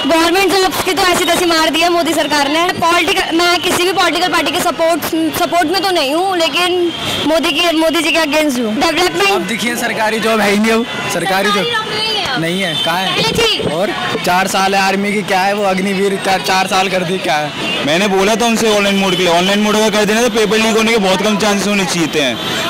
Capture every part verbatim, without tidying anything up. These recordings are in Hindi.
गवर्नमेंट जॉब्स की तो ऐसी तैसी मार दी है मोदी सरकार ने। पॉलिटिकल मैं किसी भी पॉलिटिकल पार्टी के सपोर्ट सपोर्ट में तो नहीं हूँ, लेकिन मोदी की मोदी जी के अगेंस्ट हूँ। डेवलपमेंट अब देखिए सरकारी जॉब है ही नहीं, अब सरकारी जॉब नहीं है, कहाँ है? और चार साल है आर्मी की, क्या है वो अग्निवीर चार साल कर दी, क्या है? मैंने बोला था उनसे ऑनलाइन मोड के लिए, ऑनलाइन मोड अगर कर देना तो पेपर लीक होने के बहुत कम चांसेस होने चाहिए हैं।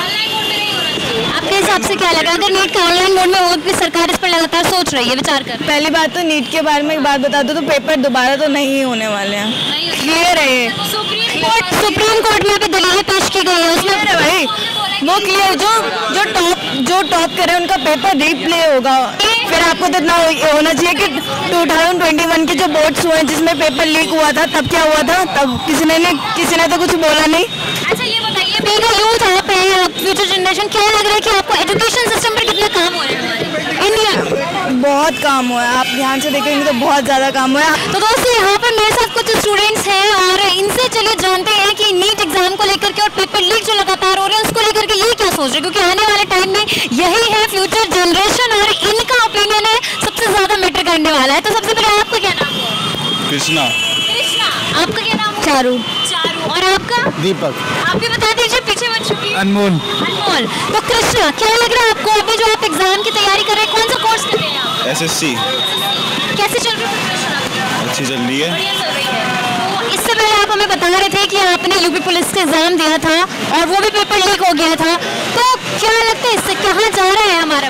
आपके हिसाब से क्या लगा अगर नीट का ऑनलाइन मोड में हो तो सरकार इस पर लगातार सोच रही है, विचार कर? पहली बात तो नीट के बारे में एक बात बता दो तो पेपर दोबारा तो नहीं होने वाले हैं, क्लियर है ये। सुप्रीम कोर्ट में अभी दलीलें पेश की गई है उसमें भाई वो क्लियर, जो जो टॉप जो टॉप करे उनका पेपर रीप्ले होगा। फिर आपको तो इतना होना चाहिए कि दो हज़ार इक्कीस के जो बोर्ड्स हुए जिसमें पेपर लीक हुआ था तब क्या हुआ था, तब किसी ने किसी ने तो कुछ बोला नहीं। अच्छा ये बताइए बीइंग अ यूथ आप हैं, फ्यूचर जनरेशन, क्या लग रहा है कि आपको एजुकेशन सिस्टम पर कितना काम हो रहा है इंडिया? बहुत काम हुआ है, आप ध्यान से देखेंगे तो बहुत ज़्यादा काम हुआ है। तो दोस्तों यहाँ पर मेरे साथ कुछ स्टूडेंट्स हैं और इनसे चलिए जानते हैं कि नीट एग्जाम को लेकर के और पेपर लीक जो लगातार हो रहे हैं उसको लेकर के ये क्या सोच रहे हैं, क्योंकि आने वाले टाइम में यही है फ्यूचर जनरेशन और इनका ओपिनियन है सबसे ज्यादा मैटर करने वाला है। तो सबसे पहले आपका क्या नाम है? कृष्णा। कृष्णा। आपका क्या नाम? चारू। चारू। और आपका? दीपक। आप भी बता दीजिए पीछे बच्चों की। अनमोल। अनमोल। तो कृष्णा क्या लग रहा है आपको अभी जो आप एग्जाम की तैयारी कर रहे हैं, कौन सा कोर्स कर रहे हैं आप? S S C. कैसे चल रही है? अच्छी चल रही है। बढ़िया चल रही है। तो इससे पहले आप हमें बता रहे थे कि आपने यूपी पुलिस का एग्जाम दिया था और वो भी पेपर लीक हो गया था, तो क्या लगता है इससे कहाँ जा रहा है हमारा?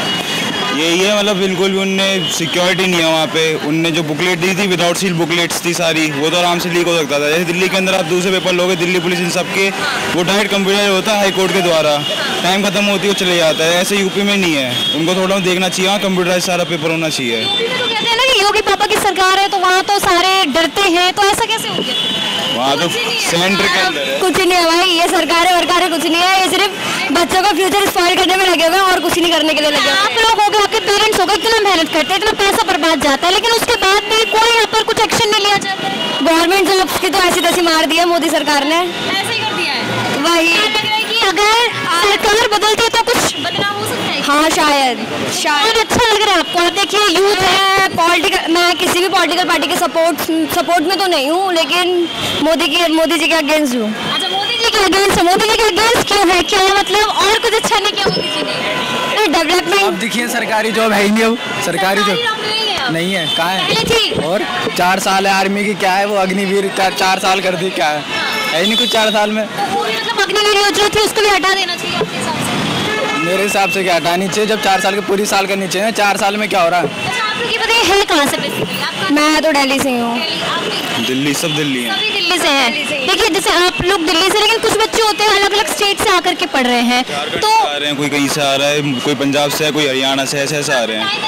यही है, मतलब बिल्कुल भी उनने सिक्योरिटी नहीं है वहाँ पे। उनने जो बुकलेट दी थी विदाउट सील बुकलेट्स थी सारी, वो तो आराम से लीक हो सकता था। जैसे दिल्ली के अंदर आप दूसरे पेपर लोगे, दिल्ली पुलिस इन सब के वो डायरेक्ट कंप्यूटर होता है हाई कोर्ट के द्वारा, टाइम खत्म होती है वो चले जाता है। ऐसे यूपी में नहीं है, उनको थोड़ा देखना चाहिए, कंप्यूटराइज सारा पेपर होना चाहिए। तो कहते हैं ना कि योगी पापा की सरकार है तो वहाँ तो सारे डरते हैं, तो ऐसा कैसे हो गया? वहाँ तो सेंटर के अंदर है। कुछ नहीं है भाई, ये सरकार वरकार कुछ नहीं है, ये सिर्फ बच्चों का फ्यूचर स्पॉइल करने में लगे हुए हैं और कुछ नहीं करने के लिए लगे हुए हैं। आप लोग हो गए, आपके पेरेंट्स हो गए, इतना मेहनत करते हैं, इतना पैसा बर्बाद जाता है, लेकिन उसके बाद भी कोई यहाँ पर कुछ एक्शन नहीं लिया जाता है। गवर्नमेंट जॉब्स की तो ऐसी तैसी मार दी है मोदी सरकार ने, ऐसे ही कर दिया है। वही लग रहा है कि अगर सरकार बदलती है तो कुछ बदलाव हो सकता है। हाँ शायद शायद अच्छा लग रहा है आपको? आप देखिए यूथ है, पॉलिटिकल मैं किसी भी पॉलिटिकल पार्टी के सपोर्ट सपोर्ट में तो नहीं हूँ, लेकिन मोदी की मोदी जी के अगेंस्ट हूँ। अच्छा मोदी जी के अगेंस्ट, मोदी जी के अगेंस्ट क्यों है, क्या मतलब और कुछ अच्छा नहीं किया मोदी जी ने? डेवलपमेंट अब देखिए सरकारी जॉब है ही नहीं, अब सरकारी जॉब नहीं है, कहाँ है? और चार साल है आर्मी की, क्या है वो अग्निवीर चार साल कर दी, क्या है? है ही नहीं कुछ चार साल में। मतलब अग्निवीर योजना थी उसको भी हटा देना चाहिए आपके हिसाब से? मेरे हिसाब से क्या हटानी चाहिए, जब चार साल के पूरी साल करनी चाहिए। चार साल में क्या हो रहा है? अच्छा आप लोग ये बताइए है कहाँ से बेसिकली? मैं तो दिल्ली से हूँ। दिल्ली, सब दिल्ली है। सभी दिल्ली से हैं। देखिए जैसे आप लोग दिल्ली से, लेकिन कुछ बच्चे होते हैं अलग अलग स्टेट से आकर के पढ़ रहे हैं, तो आ रहे हैं, कोई कहीं से आ रहा है, कोई पंजाब से है, कोई हरियाणा से, ऐसे ऐसे आ रहे हैं।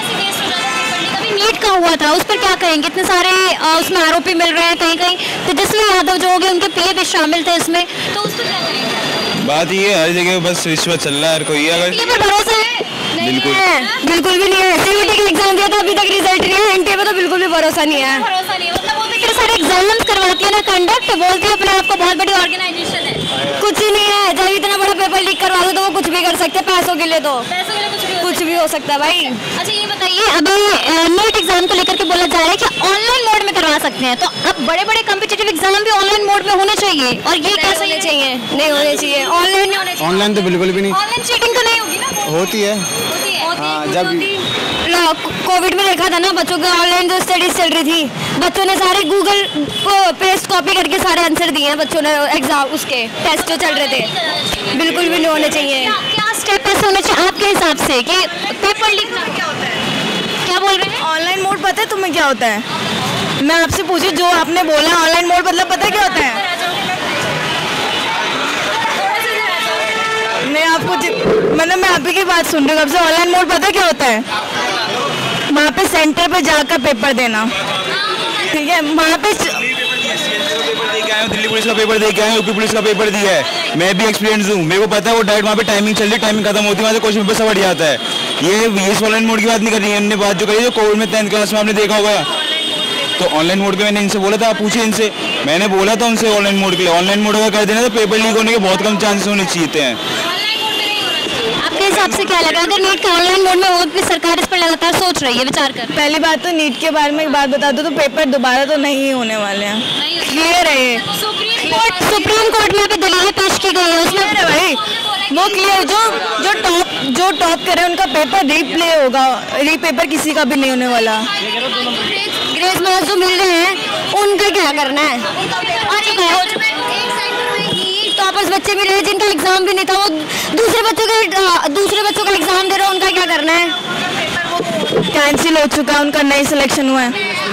नीट का हुआ था उस पर क्या कहेंगे? इतने सारे उसमें आरोपी मिल रहे हैं, कहीं कहीं तेजस्वी यादव जो हो गए उनके पीए भी शामिल थे इसमें, तो उस पर क्या कहेंगे? बात ये है हर जगह बस रिश्वत चल रहा है, हर कोई अगर ये पर भरोसा है? बिल्कुल है, बिल्कुल भी नहीं है। सीयूटी का एग्जाम दिया था, अभी तक रिजल्ट नहीं है, एनटीए पे तो बिल्कुल भी भरोसा नहीं है। भरोसा नहीं, मतलब वो इतने सारे एग्जाम्स करवाती है ना, कंडक्ट बोलती है अपने आप को बहुत बड़ी ऑर्गेनाइजेशन है, कुछ ही नहीं है। जब इतना बड़ा पेपर लीक करवा दो तो वो कुछ भी कर सकते हैं पैसों के लिए, तो पैसों के लिए कुछ भी कुछ भी हो सकता है भाई। अच्छा ये बताइए अभी नीट एग्जाम को लेकर के बोला जा रहा है कि ऑनलाइन मोड में करवा सकते हैं, तो अब बड़े बड़े कॉम्पिटिटिव एग्जाम भी ऑनलाइन मोड में होने चाहिए, और ये कैसे होने चाहिए? नहीं होने चाहिए, ऑनलाइन नहीं होने चाहिए। ऑनलाइन तो बिल्कुल भी नहीं। ऑनलाइन चीटिंग तो नहीं होगी ना? होती है, होती है। हाँ, जब कोविड में देखा था ना, बच्चों की ऑनलाइन जो स्टडीज चल रही थी, बच्चों ने सारे गूगल को पेस्ट कॉपी करके सारे आंसर दिए हैं बच्चों ने एग्जाम उसके टेस्ट जो चल रहे थे। बिल्कुल भी नहीं होने चाहिए। क्या स्टेप ऐसे होने चाहिए आपके हिसाब से कि पेपर लीक क्या होता है? क्या बोल रहे हैं? ऑनलाइन मोड पता है तुम्हें क्या होता है? मैं आपसे पूछी जो आपने बोला ऑनलाइन मोड मतलब पता है क्या होता है? मैं आपको मतलब मैं आप ही की बात सुन रही हूँ, ऑनलाइन मोड पता है क्या होता है? वहाँ पे सेंटर पे जाकर पेपर देना, ठीक है? वहाँ पे दिल्ली पुलिस का पेपर दे के आए, यूपी पुलिस का पेपर दिया है, मैं भी एक्सपीरियंस हूँ, मेरे को पता है वो डायरेक्ट वहाँ पे टाइमिंग चल रही है, टाइमिंग खत्म होती है, वहाँ से क्वेश्चन पेपर सब हट जाता है। ये इस ऑनलाइन मोड की बात नहीं कर रही है, इनने बात जो करी जो कोविड में टेंथ क्लास में आपने देखा होगा, तो ऑनलाइन मोड पे मैंने इनसे बोला था, आप पूछिए इनसे, मैंने बोला था उनसे ऑनलाइन मोड के लिए, ऑनलाइन मोड अगर कर देना तो पेपर लीक होने के बहुत कम चांसेस होने चाहिए हैं। आपके हिसाब से क्या लगा, अगर नीट के ऑनलाइन मोड में हो भी सरकार इस पर लगातार सोच रही है, विचार कर? पहली बात तो नीट के बारे में एक बात बता दो, तो पेपर दोबारा तो नहीं होने वाले हैं, क्लियर है ये। सुप्रीम कोर्ट में अभी दलीलें पेश की गई है, उसमें भाई वो क्लियर, जो जो टॉप जो टॉप करे उनका पेपर रीप्ले होगा, रीपेपर किसी का भी नहीं होने वाला। ग्रेस मार्क्स जो मिल रहे हैं उनका क्या करना है? टॉपर्स बच्चे मिल रहे हैं जिनका एग्जाम भी नहीं था, वो दूसरे बच्चों का दूसरे बच्चों का एग्जाम दे रहे हैं, उनका क्या करना है? कैंसिल हो चुका है उनका, नई सिलेक्शन हुआ है।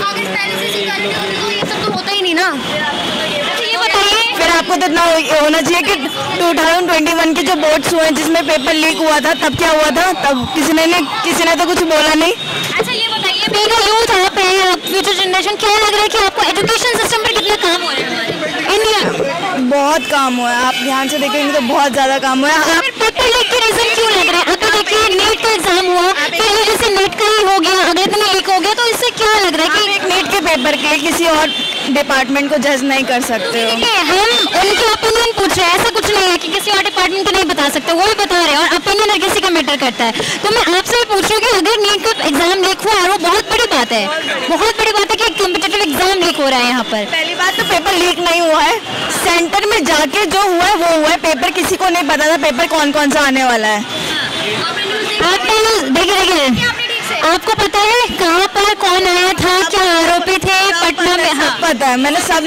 ये सब तो होता ही नहीं ना। ये बताइए, फिर आपको तो इतना होना चाहिए कि दो हज़ार इक्कीस के जो बोर्ड्स हुए जिसमें पेपर लीक हुआ था, तब क्या हुआ था? तब किसी ने नहीं किसी ने तो कुछ बोला नहीं। अच्छा ये बताइए, बीइंग अ यूथ आप हैं, फ्यूचर जनरेशन, क्या लग रहा है कि आपको एजुकेशन सिस्टम पर कितना काम हो रहा है इंडिया? बहुत काम हुआ है, आप ध्यान से देखेंगे तो बहुत ज्यादा काम हुआ है। आप पेपर लीक के रीजन क्यों लग रहा है? अगर देखिए नीट का एग्जाम हुआ, फिर जैसे नीट का ही हो गया, अगर इतना लीक हो गया, तो इससे क्या लग रहा है कि एक नीट के पेपर के किसी और डिपार्टमेंट को जज नहीं कर सकते हो? हम उनके ओपिनियन पूछ रहे हैं, ऐसा कुछ नहीं है कि किसी और डिपार्टमेंट को नहीं बता सकते, वो भी बता रहे हैं, और ओपिनियन हर किसी का मैटर करता है। तो मैं आपसे भी पूछ रही हूँ कि अगर नीट का एग्जाम लीक हुआ है, वो बहुत बड़ी बात है, बहुत बड़ी बात है कि कॉम्पिटिटिव एग्जाम लीक हो रहा है यहाँ पर। पहली बात तो पेपर लीक नहीं हुआ है, सेंटर में जाके जो हुआ है वो हुआ है, पेपर किसी को नहीं पता था पेपर कौन कौन सा आने वाला है। आपने देखिए देखिए आपको पता है कहाँ पर कौन आया था, क्या आरोपी थे पटना में? हाँ पता है, मैंने सब।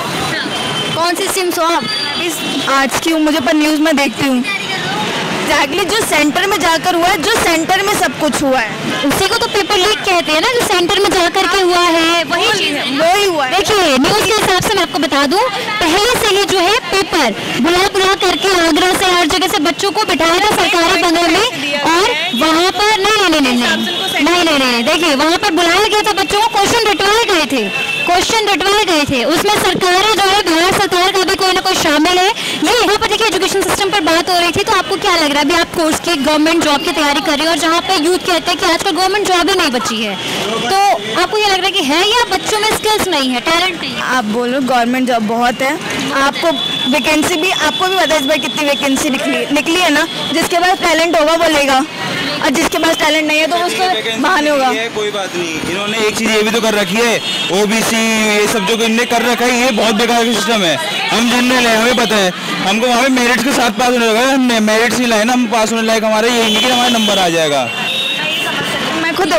कौन सी सिम सो आप? आर्ट्स की हूँ, मुझे पर न्यूज में देखती हूँ एग्जैक्टली जो सेंटर में जाकर हुआ है, जो सेंटर में सब कुछ हुआ है, उसी को तो पेपर लीक कहते हैं ना, जो सेंटर में जाकर के हुआ है वही चीज है, वही हुआ है। देखिए न्यूज के हिसाब से मैं आपको बता दूं, पहले से ही जो है पेपर बुला बुला करके आगरा से हर जगह से बच्चों को बिठाया था सरकारी बंगले में, और वहाँ पर नहीं नहीं नहीं नहीं नहीं नहीं नहीं देखिए वहाँ पर बुलाया गया था बच्चों को, क्वेश्चन रटवाए गए थे, क्वेश्चन रटवाए गए थे, उसमें सरकारें जो है भारत सरकार का भी कोई ना कोई शामिल है। ये यहाँ पर देखिए एजुकेशन सिस्टम पर बात हो रही थी, तो आपको क्या लग रहा है? अभी आप कोर्स की गवर्नमेंट जॉब की तैयारी कर रही हो, और जहाँ पे यूथ कहते हैं कि आजकल गवर्नमेंट जॉब ही नहीं बची है, तो आपको ये लग रहा है कि है या बच्चों में स्किल्स नहीं है, टैलेंट नहीं है? आप बोलो गवर्नमेंट जॉब बहुत है, आपको वैकेंसी भी, आपको भी पता है इस बार कितनी वैकेंसी निकली निकली है ना, जिसके पास टैलेंट होगा वो लेगा, और जिसके पास टैलेंट नहीं है तो उसको बहाने होगा। कोई बात नहीं, इन्होंने एक चीज ये भी तो कर रखी है, ओबीसी ये सब जो इन्होंने कर रखा है, ये बहुत बेकार का सिस्टम है। हम जनरल है, हमें पता है, हमको वहाँ पे मेरिट के साथ पास होने लगा, हमने मेरिट नहीं लाए ना, हम पास होने लायक हमारे ये नहीं कि हमारा नंबर आ जाएगा। मैं खुद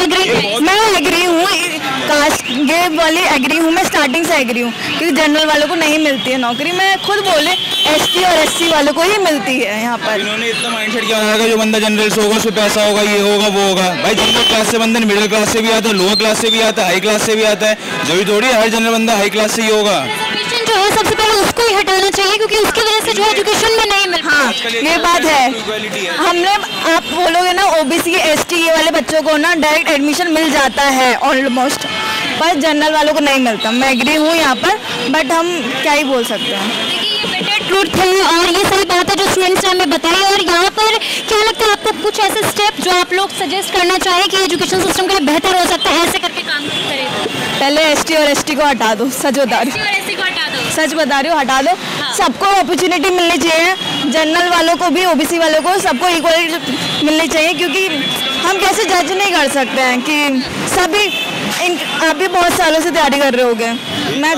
मैं एग्री हूँ, कास्ट ये वाली एग्री हूँ, मैं स्टार्टिंग से एग्री हूँ, क्योंकि जनरल वालों को नहीं मिलती है नौकरी। मैं खुद बोले एसटी और एससी वालों को ही मिलती है यहाँ पर। इन्होंने इतना माइंडसेट किया होगा, जो बंदा जनरल से होगा उसमें पैसा होगा, ये होगा वो होगा। भाई जनरल क्लास से बंदा मिडिल क्लास से भी आता है, लोअर क्लास से भी आता है, हाई क्लास से भी आता है, जरूरी थोड़ी हर जनरल बंदा हाई क्लास से ही होगा। जो है सबसे पहले उसको ही हटाना चाहिए, क्योंकि उसकी वजह से जो एजुकेशन में नहीं मिल। हाँ ये बात है, हमने आप बोलोगे ना ओबीसी एसटी ये वाले बच्चों को ना डायरेक्ट एडमिशन मिल जाता है ऑलमोस्ट, पर जनरल वालों को नहीं मिलता। मैं एग्री हूँ यहाँ पर, बट हम क्या ही बोल सकते हैं। देखिए ये बेटर ट्रूथ है, और ये सही बात है जो स्टूडेंट्स ने हमें बताई। और यहाँ पर क्या लगता है आपको, कुछ ऐसे स्टेप जो आप लोग सजेस्ट करना चाहें कि एजुकेशन सिस्टम के लिए बेहतर हो सकता है, ऐसे करके काम करें? पहले एसटी और एसटी को हटा दो, सच बता रही हूँ, सच बता रही हूँ, हटा दो। हाँ। सबको अपॉर्चुनिटी मिलनी चाहिए, जनरल वालों को भी, ओबीसी वालों को, सबको इक्वलिटी मिलनी चाहिए, क्योंकि हम कैसे जज नहीं कर सकते हैं कि सभी इन, आप भी बहुत सालों से तैयारी कर रहे होगे। मैं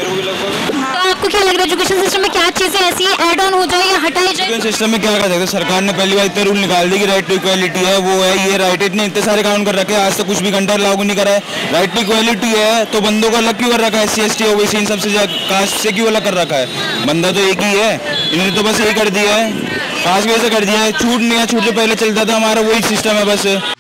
तो आपको क्या लग रहा है एजुकेशन सिस्टम में क्या चीजें ऐसी है ऐड ऑन हो जाए या हटाई जाए? एजुकेशन सिस्टम में क्या कर सकते हैं, सरकार ने पहली बार इतने रूल निकाल दी कि राइट टू इक्वालिटी है, वो है, ये राइट, इतने इतने सारे कानून कर रखे हैं, आज तक कुछ भी घंटा लागू नहीं करा है। राइट टू इक्वालिटी है तो बंदों को अलग क्यों कर रखा है, S C S T OBC इन सबसे कास्ट से क्यों अलग कर रखा है? बंदा तो एक ही है, इन्होंने तो बस यही कर दिया है, कास्ट की वजह से कर दिया है। छूट नहीं है, छूट जो पहले चलता था हमारा वही सिस्टम है बस।